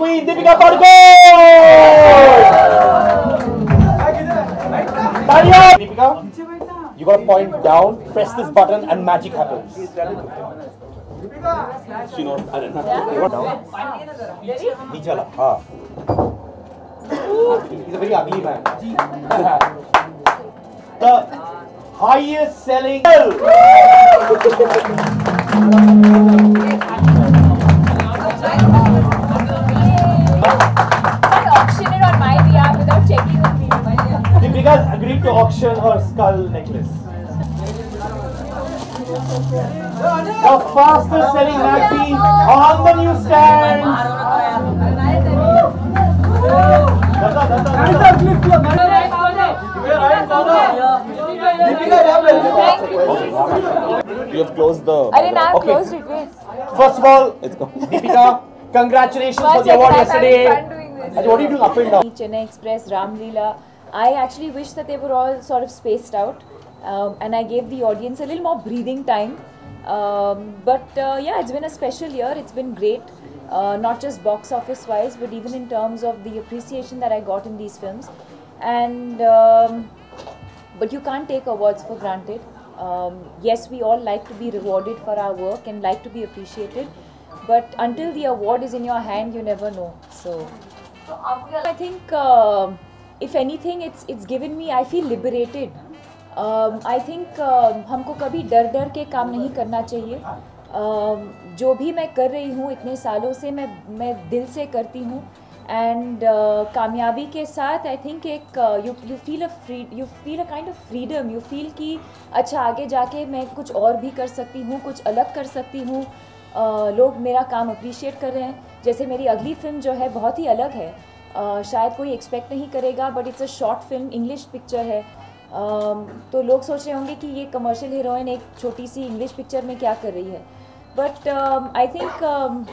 Queen Deepika Padukone. Deepika, you gotta point down, press this button, and magic happens. She knows. I don't know. Nichala. Ah. He's a very ugly man. The highest selling. I auctioned it on my behalf without checking with me. Deepika agreed to auction her skull necklace. The fastest selling magazine on the newsstand. You have closed the. I didn't have closed it. Wait. First of all, Deepika, congratulations for the award yesterday. What are you doing up and down? Chennai Express, Ram Leela. I actually wish that they were all sort of spaced out, and I gave the audience a little more breathing time. Yeah, it's been a special year. It's been great, not just box office wise, but even in terms of the appreciation that I got in these films. And but you can't take awards for granted. Yes, we all like to be rewarded for our work and like to be appreciated, but until the award is in your hand, you never know. So I think if anything, it's given me, I feel liberated. I think हमको कभी डर के काम नहीं करना चाहिए. जो भी मैं कर रही हूँ इतने सालों से मैं दिल से करती हूँ. And कामयाबी के साथ I think एक you feel a kind of freedom. You feel कि अच्छा आगे जाके मैं कुछ और भी कर सकती हूँ, कुछ अलग कर सकती हूँ. लोग मेरा काम अप्रिशिएट कर रहे हैं. जैसे मेरी अगली फिल्म जो है बहुत ही अलग है. शायद कोई एक्सपेक्ट नहीं करेगा, but it's a short film, English picture है. तो लोग सोच रहे होंगे कि ये कमर्शियल हीरोइन एक छोटी सी इंग्लिश पिक्चर में क्या कर रही है. But I think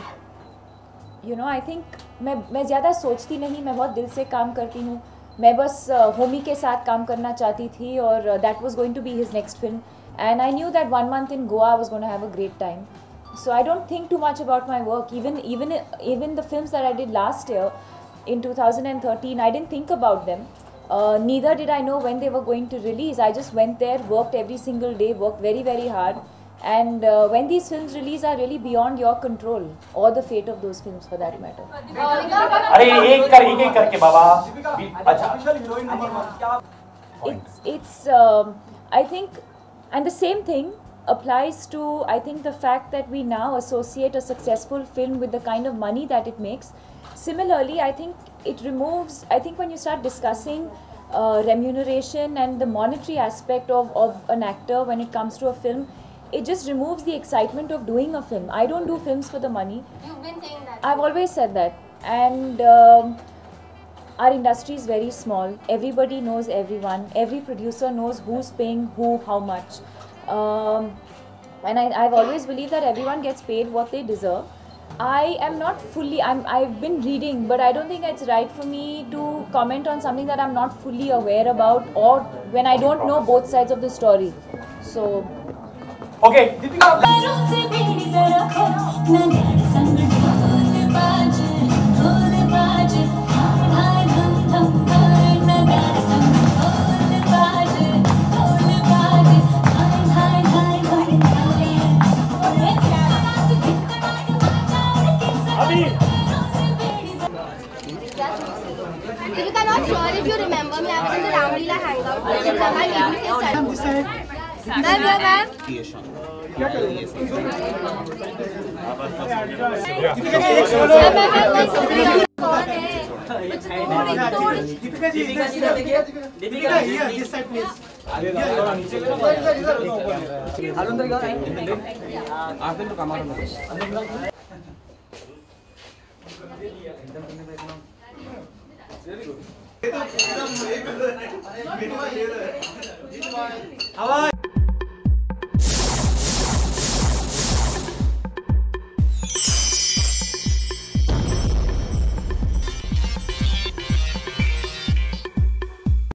I think मैं ज़्यादा सोचती नहीं. मैं बहुत दिल से काम करती हूँ. मैं बस होमी के साथ काम करना चाहती थी और that was going to be his next film. And I knew that 1 month in Goa I was going to have a great time. So I don't think too much about my work. Even the films that I did last year in 2013, I didn't think about them. Neither did I know when they were going to release. I just went there, worked every single day, worked very, very hard. And when these films release are really beyond your control, or the fate of those films for that matter. It's I think, and the same thing applies to, I think, the fact that we now associate a successful film with the kind of money that it makes. Similarly, I think it removes, I think when you start discussing remuneration and the monetary aspect of an actor when it comes to a film, it just removes the excitement of doing a film. I don't do films for the money. You've been saying that. I've always said that. And our industry is very small. Everybody knows everyone. Every producer knows who's paying who, how much. And I've always believed that everyone gets paid what they deserve. I am not fully, I've been reading, but I don't think it's right for me to comment on something that I'm not fully aware about, or when I don't know both sides of the story. So, okay, Deepika. Deepika, not sure if you remember me. I was in the Ram Leela hangout. Very good.